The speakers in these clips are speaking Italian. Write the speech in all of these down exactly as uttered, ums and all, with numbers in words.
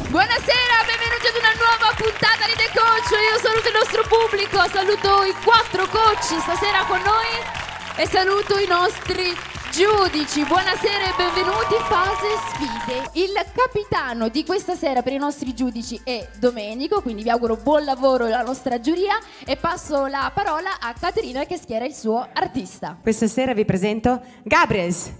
Buonasera, benvenuti ad una nuova puntata di The Coach. Io saluto il nostro pubblico, saluto i quattro coach stasera con noi e saluto i nostri giudici. Buonasera e benvenuti, fase sfide. Il capitano di questa sera per i nostri giudici è Domenico, quindi vi auguro buon lavoro alla nostra giuria e passo la parola a Caterina che schiera il suo artista. Questa sera vi presento Gabriels.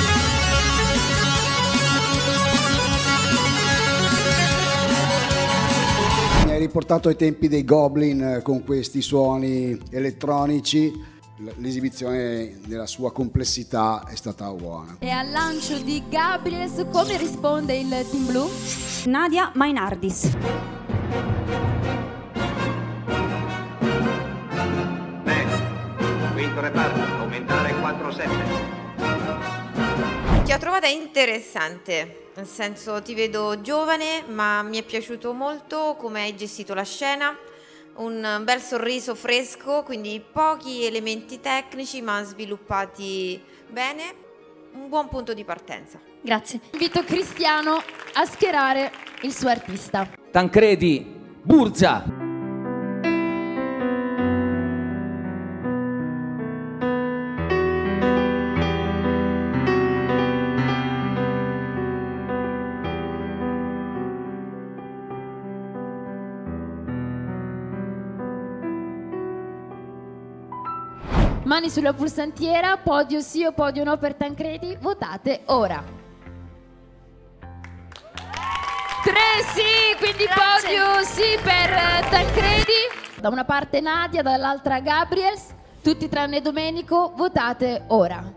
Mi hai riportato ai tempi dei Goblin con questi suoni elettronici. L'esibizione nella sua complessità è stata buona. E al lancio di Gabriels come risponde il Team Blu? Nadia Mainardis. Bene, quinto reparto, aumentare quattro sette. Ti ho trovata interessante, nel senso ti vedo giovane, ma mi è piaciuto molto come hai gestito la scena. Un bel sorriso fresco, quindi pochi elementi tecnici ma sviluppati bene, un buon punto di partenza. Grazie. Invito Cristiano a schierare il suo artista. Tancredi, Burza. Mani sulla pulsantiera, podio sì o podio no per Tancredi, votate ora. Tre sì, quindi Grazie. podio sì per Tancredi. Da una parte Nadia, dall'altra Gabriels, tutti tranne Domenico, votate ora.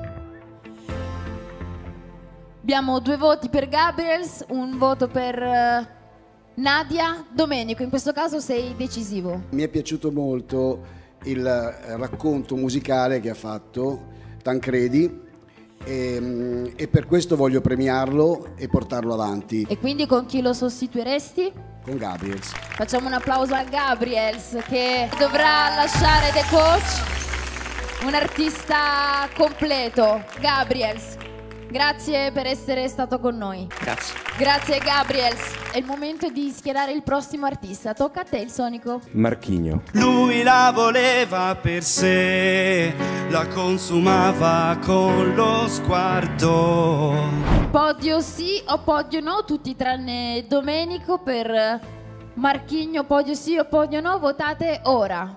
Abbiamo due voti per Gabriels, un voto per uh, Nadia. Domenico, in questo caso sei decisivo. Mi è piaciuto molto il racconto musicale che ha fatto Tancredi e, e per questo voglio premiarlo e portarlo avanti. E quindi con chi lo sostituiresti? Con Gabriels. Facciamo un applauso a Gabriels che dovrà lasciare The Coach, un artista completo. Gabriels, grazie per essere stato con noi. Grazie. Grazie Gabriels. È il momento di schierare il prossimo artista. Tocca a te il Sonico. Marchigno. Lui la voleva per sé, la consumava con lo sguardo. Podio sì o podio no, tutti tranne Domenico. Per Marchigno podio sì o podio no, votate ora.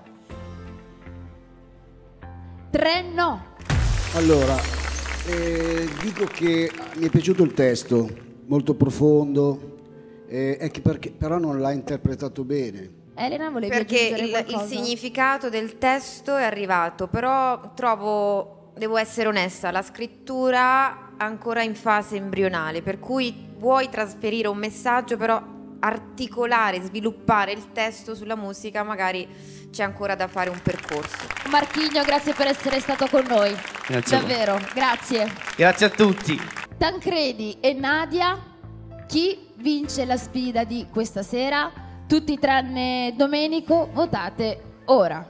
Tre no. Allora, eh, dico che mi è piaciuto il testo, molto profondo, eh, è che perché, però non l'ha interpretato bene. Elena, volevi Perché aggiungere il, il qualcosa? significato del testo è arrivato, però trovo, devo essere onesta, la scrittura ancora in fase embrionale, per cui vuoi trasferire un messaggio, però articolare, sviluppare il testo sulla musica magari c'è ancora da fare un percorso. Marchigno, grazie per essere stato con noi. Grazie a voi. Davvero, grazie. Grazie a tutti. Tancredi e Nadia, chi vince la sfida di questa sera? Tutti tranne Domenico, votate ora.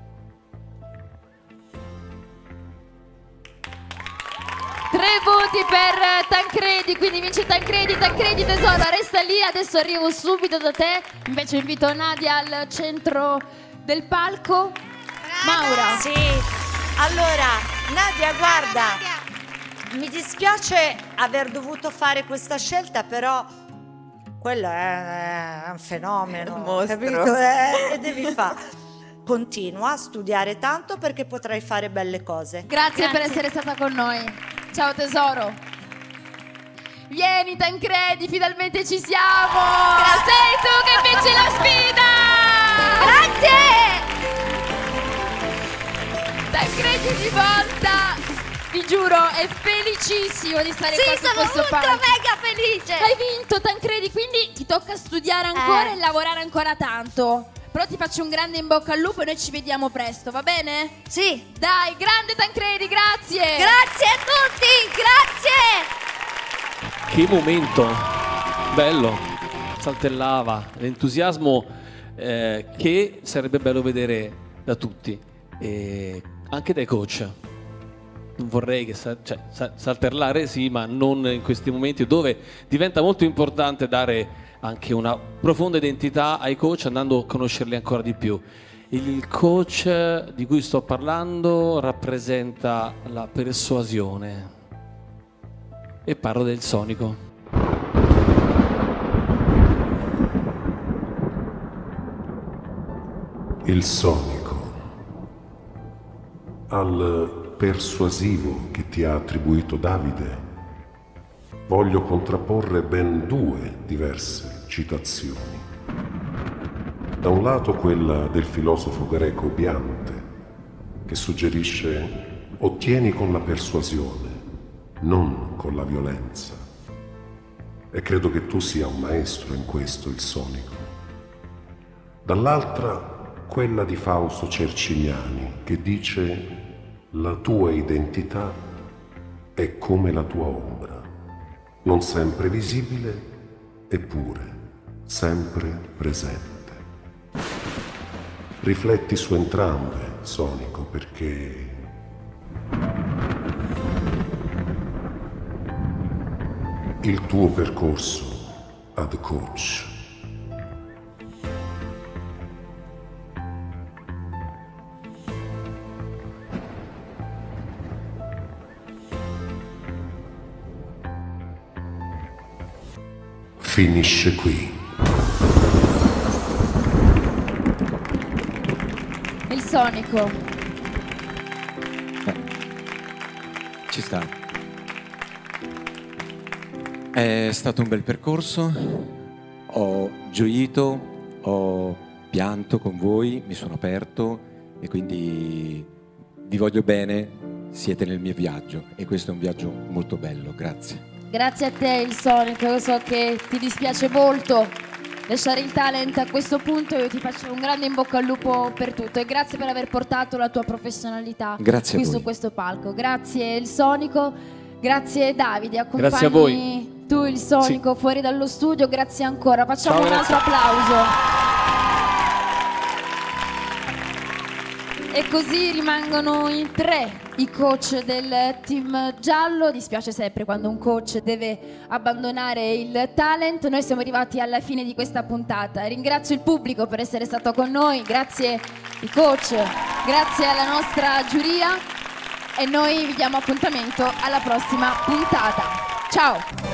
Tre voti per Tancredi, quindi vince Tancredi. Tancredi tesoro, resta lì, adesso arrivo subito da te. Invece invito Nadia al centro del palco. Maura. Sì, allora Nadia, guarda, mi dispiace aver dovuto fare questa scelta, però quello è un fenomeno, Un mostro. capito? Eh, e devi fare. Continua a studiare tanto perché potrai fare belle cose. Grazie, per essere stata con noi. Ciao tesoro. Vieni Tancredi, finalmente ci siamo. Sei tu che vinci la sfida. Grazie. Tancredi di volta, vi giuro, è felicissimo di stare qua su questo palco. mega felice. Hai vinto Tancredi, quindi ti tocca studiare ancora Eh. e lavorare ancora tanto. Però ti faccio un grande in bocca al lupo e noi ci vediamo presto, va bene? Sì. Dai, grande Tancredi, grazie! Grazie a tutti, grazie. Che momento bello, saltellava, l'entusiasmo eh, che sarebbe bello vedere da tutti, e anche dai coach. non vorrei che sa, cioè, sa, saltellare sì, ma non in questi momenti dove diventa molto importante dare anche una profonda identità ai coach, andando a conoscerli ancora di più. Il coach di cui sto parlando rappresenta la persuasione e parlo del Sonico. Il Sonico, al persuasivo che ti ha attribuito Davide, voglio contrapporre ben due diverse citazioni. Da un lato quella del filosofo greco Biante, che suggerisce: ottieni con la persuasione, non con la violenza. E credo che tu sia un maestro in questo, il Sonico. Dall'altra quella di Fausto Cercignani, che dice: la tua identità è come la tua ombra, non sempre visibile, eppure sempre presente. Rifletti su entrambe, Sonico, perché il tuo percorso ad coach finisce qui. Il Sonico. Ci sta. È stato un bel percorso, ho gioito, ho pianto con voi, mi sono aperto e quindi vi voglio bene, siete nel mio viaggio e questo è un viaggio molto bello, grazie. Grazie a te, il Sonico. Io so che ti dispiace molto lasciare il talent a questo punto. Io ti faccio un grande in bocca al lupo per tutto e grazie per aver portato la tua professionalità grazie qui a su voi. questo palco. Grazie il Sonico, grazie Davide, accompagni Grazie a voi. tu il Sonico Sì. fuori dallo studio. Grazie ancora, facciamo Ciao, un altro grazie. applauso. E così rimangono in tre i coach del team giallo. Dispiace sempre quando un coach deve abbandonare il talent. Noi siamo arrivati alla fine di questa puntata. Ringrazio il pubblico per essere stato con noi, grazie ai coach, grazie alla nostra giuria e noi vi diamo appuntamento alla prossima puntata. Ciao!